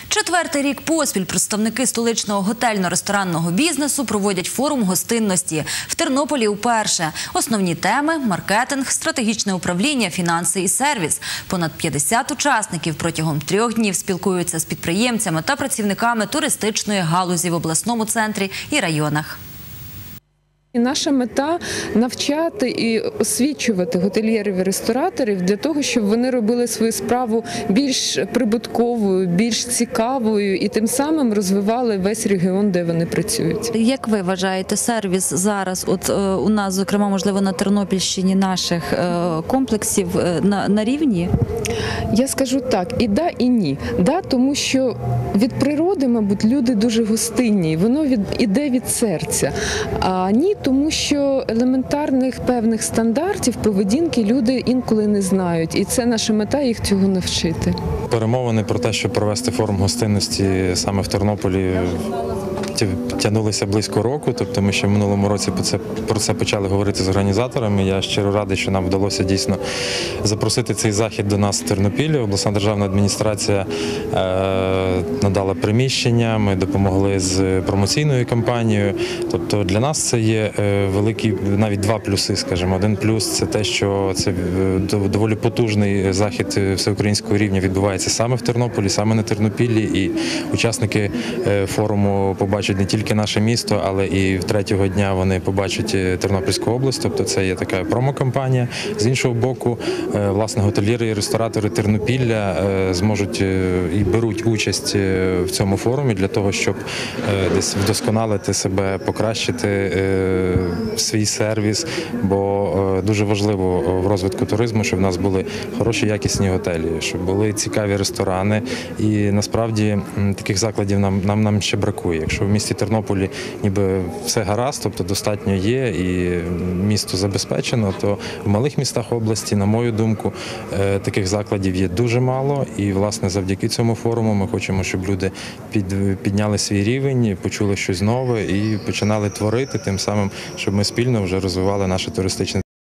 Четвертий рік поспіль представники столичного готельно-ресторанного бізнесу проводять форум гостинності. В Тернополі вперше. Основні теми – маркетинг, стратегічне управління, фінанси і сервіс. Понад 50 учасників протягом 3 днів спілкуються з підприємцями та працівниками туристичної галузі в обласному центрі і районах. Наша мета – навчати і освічувати готельєрів і рестораторів для того, щоб вони робили свою справу більш прибутковою, більш цікавою і тим самим розвивали весь регіон, де вони працюють. Як ви вважаєте, сервіс зараз у нас, зокрема, можливо, на Тернопільщині наших комплексів на рівні? Я скажу так, і да, і ні. Да, тому що від природи, мабуть, люди дуже гостинні, воно іде від серця. А ні, тому що елементарних певних стандартів поведінки люди інколи не знають. І це наша мета – їх цього навчити. Перемовини про те, щоб провести форум гостинності саме в Тернополі, тягнулися близько року, тобто ми ще в минулому році про це почали говорити з організаторами. Я щиро радий, що нам вдалося дійсно запросити цей захід до нас в Тернопіллі. Обласна державна адміністрація надала приміщення, ми допомогли з промоційною кампанією. Тобто для нас це є великі, навіть 2 плюси, скажімо. Один плюс – це те, що це доволі потужний захід всеукраїнського рівня відбувається саме в Тернополі, саме на Тернопіллі, і учасники форуму побачать не тільки наше місто, але і 3-го дня вони побачать Тернопільську область, тобто це є така промокампанія. З іншого боку, власне, готельєри і ресторатори Тернопілля зможуть і беруть участь в цьому форумі для того, щоб десь вдосконалити себе, покращити свій сервіс, бо дуже важливо в розвитку туризму, щоб в нас були хороші, якісні готелі, щоб були цікаві ресторани, і насправді таких закладів нам ще бракує. Якщо в місті Тернополі ніби все гаразд, тобто достатньо є і місто забезпечено, то в малих містах області, на мою думку, таких закладів є дуже мало, і власне завдяки цьому форуму ми хочемо, щоб люди підняли свій рівень, почули щось нове і починали творити, тим самим, щоб ми спільно вже розвивали наше туристичне